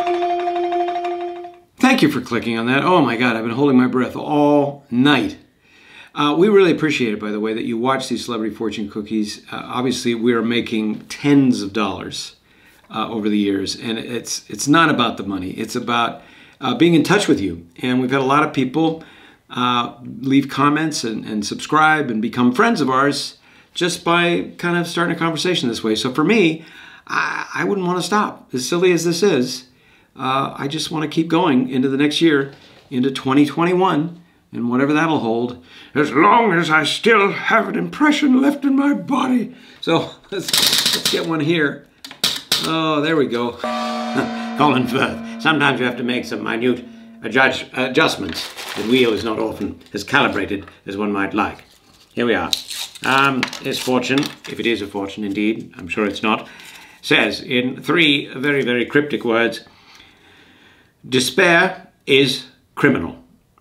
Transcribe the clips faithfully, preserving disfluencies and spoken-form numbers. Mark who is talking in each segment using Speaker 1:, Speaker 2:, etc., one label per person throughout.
Speaker 1: Thank you for clicking on that. Oh my God, I've been holding my breath all night. Uh, we really appreciate it, by the way, that you watch these Celebrity Fortune cookies. Uh, obviously, we are making tens of dollars uh, over the years, and it's it's not about the money. It's about uh, being in touch with you. And we've had a lot of people uh, leave comments and, and subscribe and become friends of ours just by kind of starting a conversation this way. So for me, I, I wouldn't want to stop. As silly as this is, uh, I just want to keep going into the next year, into twenty twenty-one. And whatever that'll hold, as long as I still have an impression left in my body. So let's, let's get one here. Oh, there we go. Colin Firth. Sometimes you have to make some minute adjust, adjustments. The wheel is not often as calibrated as one might like. Here we are. Um, this fortune, if it is a fortune indeed, I'm sure it's not, says in three very, very cryptic words, despair is criminal.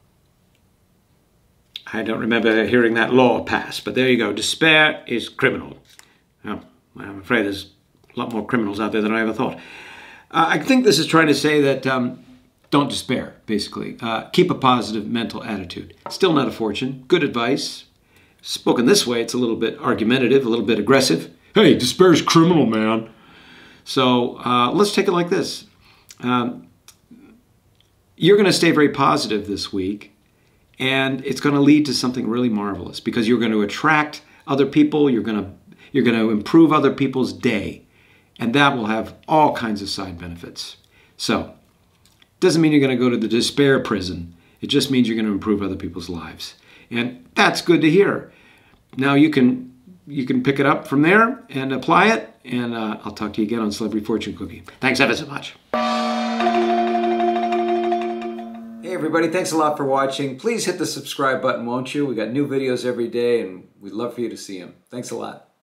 Speaker 1: I don't remember hearing that law pass, but there you go. Despair is criminal. Well, I'm afraid there's a lot more criminals out there than I ever thought. Uh, I think this is trying to say that um, don't despair, basically. Uh, keep a positive mental attitude. Still not a fortune. Good advice. Spoken this way, it's a little bit argumentative, a little bit aggressive. Hey, despair is criminal, man. So uh, let's take it like this. Um, you're going to stay very positive this week. And it's going to lead to something really marvelous because you're going to attract other people. You're going to, you're going to improve other people's day. And that will have all kinds of side benefits. So, doesn't mean you're going to go to the despair prison. It just means you're going to improve other people's lives. And that's good to hear. Now you can, you can pick it up from there and apply it. And uh, I'll talk to you again on Celebrity Fortune Cookie. Thanks ever so much. Hey everybody, thanks a lot for watching. Please hit the subscribe button, won't you? We got new videos every day and we'd love for you to see them. Thanks a lot.